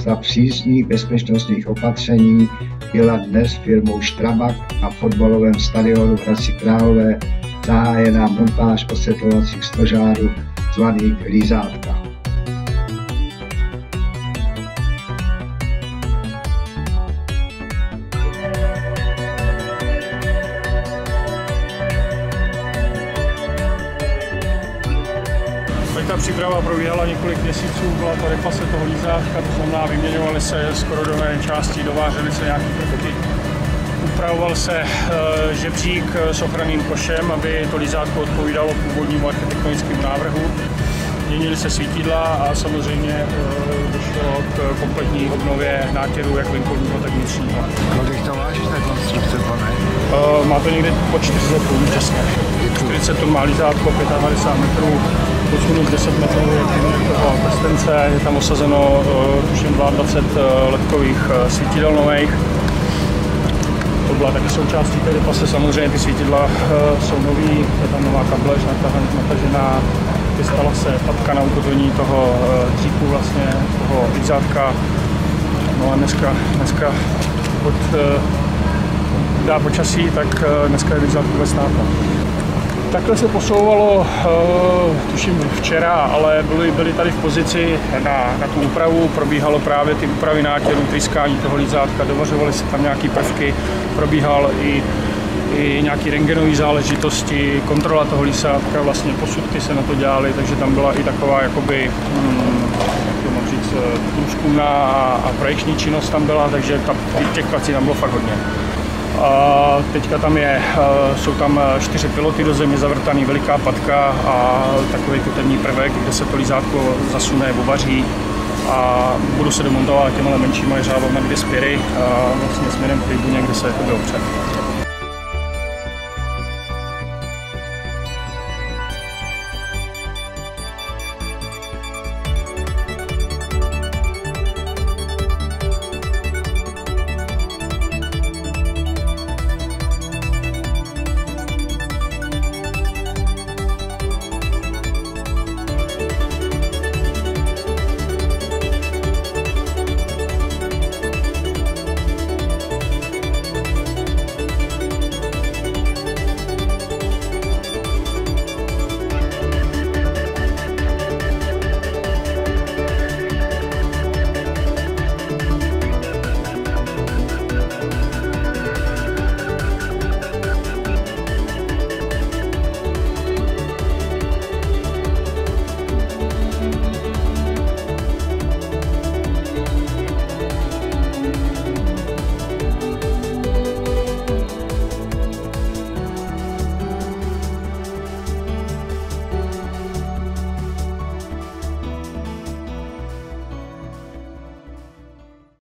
za přísných bezpečnostních opatření byla dnes firmou Strabag na fotbalovém stadionu v Hradci Králové zahájena montáž osvětlovacích stožárů zvaných Lízátka. Ta příprava probíhala několik měsíců, byla to reklase toho lízátka, to znamená vyměňovaly se skorodové části, dovážely se nějaké prvky. Upravoval se žebřík s ochranným košem, aby to lízátko odpovídalo původnímu architektonickému návrhu. Měnily se svítidla a samozřejmě došlo k kompletní obnově nátěru, jak venkovního, tak vnitřního. Kolik to váží ta konstrukce, pane? Má to někde pod 40 tun těsně. 40 tun má lízátko, 55 metrů, plus minus 10 metrů je toho prstence, je tam osazeno tuším 22 ledkových svítidel nových. To byla taky součástí té depase, samozřejmě ty svítidla jsou nový, je tam nová kablež natažená, vystala se patka na ukotvení toho dříku vlastně, toho lízátka. No a dneska od dá počasí, tak dneska je lízátko vůbec snadno. Takhle se posouvalo, tuším včera, ale byli tady v pozici na tu úpravu, probíhalo právě ty úpravy nátěru, tryskání toho lízátka, dovařovaly se tam nějaké prvky, probíhal i nějaké rentgenové záležitosti, kontrola toho lízátka, vlastně posudky se na to dělaly, takže tam byla i taková jakoby, průzkumná a projekční činnost tam byla, takže těch prací tam bylo fakt hodně. A teďka tam jsou tam 4 piloty do země zavrtaný, veliká patka a takový kutelní prvek, kde se to lízátko zasune, ovaří a budu se domontovat těmhle menšíma jeřábama 2 spěry a vlastně směrem k tribuně, kde se opře.